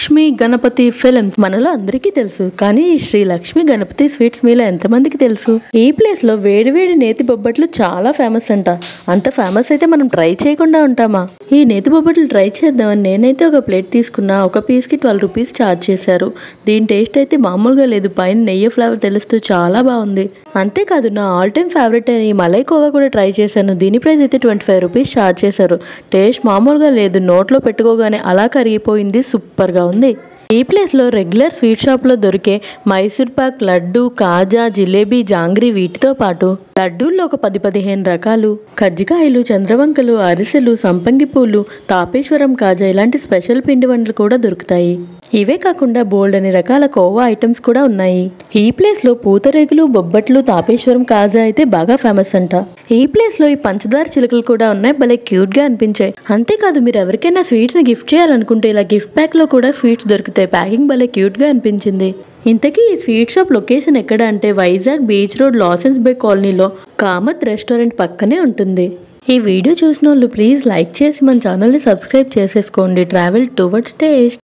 Lakshmi Ganapati films మనలో అందరికీ తెలుసు. కానీ ఈ శ్రీ లక్ష్మి గణపతి స్వీట్స్ మీలో ఎంతమందికి తెలుసు? ఈ ప్లేస్ లో వేడి వేడి నేతి బొబ్బట్లు చాలా ఫేమస్ అంట. అంత ఫేమస్ అయితే మనం ట్రై చేయకుండా ఉంటామా? ఈ నేతి బొబ్బట్లు ట్రై చేద్దామని నేనైతే ఒక ప్లేట్ తీసుకున్నా. ఒక పీస్ కి 12 రూపీస్ ఛార్జ్ చేశారు. దీని టేస్ట్ అయితే మామూలుగా లేదు. పైన నెయ్యి ఫ్లేవర్ తెలుస్తూ చాలా బాగుంది. అంతేకాదు నా ఆల్ టైమ్ ఫేవరెట్ అయిన ఈ మలై కోవా కూడా ట్రై చేశాను. దీని ప్రైస్ అయితే 25 రూపీస్ ఛార్జ్ చేశారు. టేస్ట్ మామూలుగా లేదు. నోట్లో పెట్టుకోగానే అలా కరిగిపోయింది. సూపర్గా ఉంది. ఈ ప్లేస్లో రెగ్యులర్ స్వీట్ షాప్లో దొరికే మైసూర్ పాక్, లడ్డు, కాజా, జిలేబీ, జాంగ్రీ వీటితో పాటు లడ్డూల్లో ఒక 10-15 రకాలు, కజ్జికాయలు, చంద్రవంకలు, అరిసెలు, సంపంగి పూలు, తాపేశ్వరం కాజా ఇలాంటి స్పెషల్ పిండి వంటలు కూడా దొరుకుతాయి. ఇవే కాకుండా బోల్డ్ అని రకాల కోవా ఐటమ్స్ కూడా ఉన్నాయి. ఈ ప్లేస్లో పూతరేగులు, బొబ్బట్లు, తాపేశ్వరం కాజా అయితే బాగా ఫేమస్ అంట. ఈ ప్లేస్లో ఈ పంచదార చిలుకలు కూడా ఉన్నాయి. భలే క్యూట్గా అనిపించాయి. అంతేకాదు మీరు ఎవరికైనా స్వీట్స్ని గిఫ్ట్ చేయాలనుకుంటే ఇలా గిఫ్ట్ ప్యాక్లో కూడా స్వీట్స్ దొరుకుతాయి. ప్యాకింగ్ భలే క్యూట్గా అనిపించింది. ఇంతకీ ఈ స్వీట్ షాప్ లొకేషన్ ఎక్కడ అంటే Vizag beach road Lawson's bay కాలనీలో కామత్ రెస్టారెంట్ పక్కనే ఉంటుంది. ఈ వీడియో చూసిన వాళ్ళు ప్లీజ్ లైక్ చేసి మన ఛానల్ని సబ్స్క్రైబ్ చేసేసుకోండి. Travel towards taste.